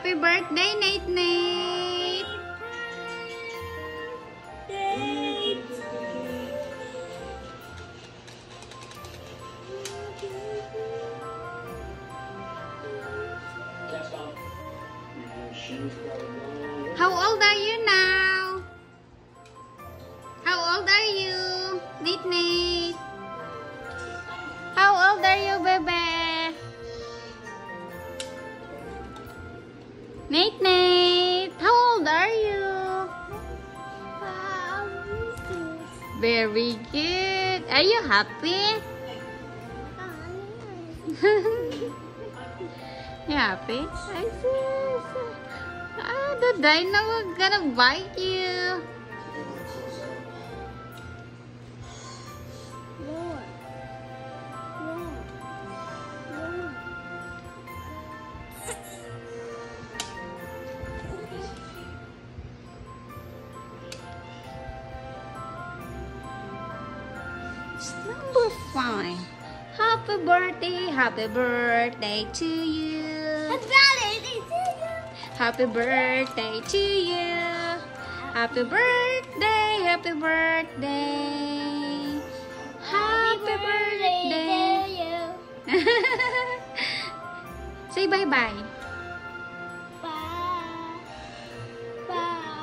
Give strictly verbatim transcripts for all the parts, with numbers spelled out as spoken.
Happy birthday, Nate Nate! How old are you now? How old are you, Nate Nate? How old are you, bebe? Nate Nate, how old are you? Very good. Are you happy? You happy? I see. Ah, the dino is gonna bite you. More. More. More. It's number five. Happy birthday, happy birthday to you. Happy birthday to you. Happy birthday to you. Happy birthday, happy birthday. Happy birthday. to you. Say bye-bye. Bye. Bye.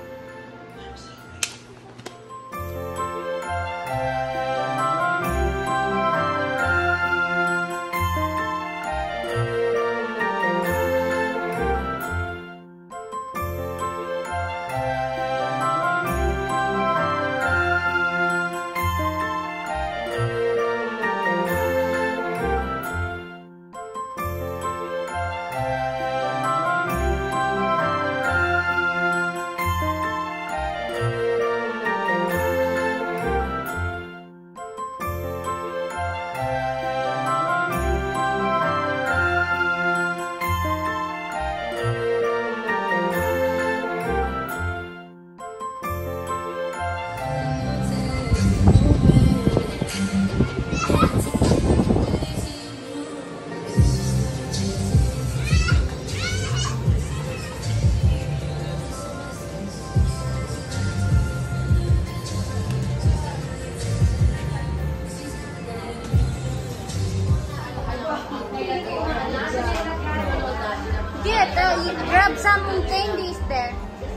Get, uh, you grab some candies there.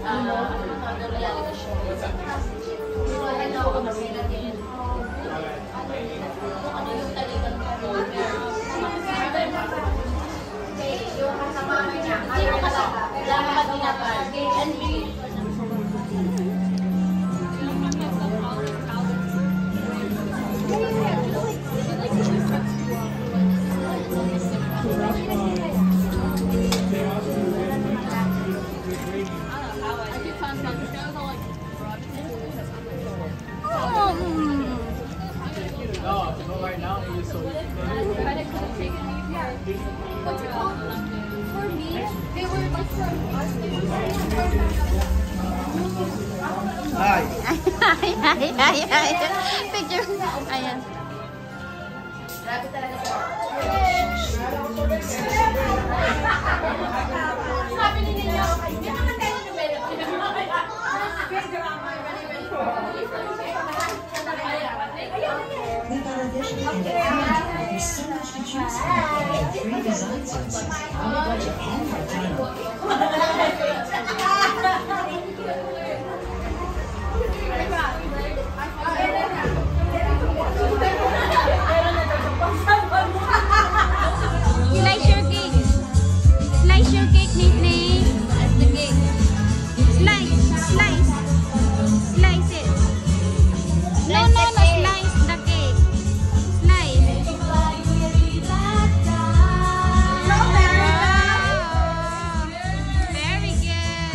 What's it called? For me, they were like from us. They were Hi. Ay, ay, ay, ay. Picture. Ayan. Sabi ni ninyo, hindi naman tayo There's so much to choose from. Three design senses, on a budget and for Dino. Slice your cake. Slice your cake, Nate Nate. That's the cake. Slice, slice. Slice it. No, no, no. Slice the cake. Slice. Wow. Very good.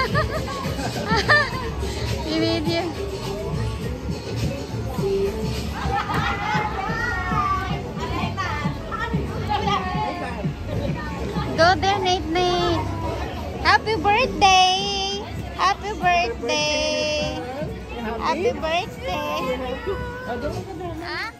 I-video. Go there, Nate Nate. Happy birthday! Happy birthday! Happy birthday! Ha?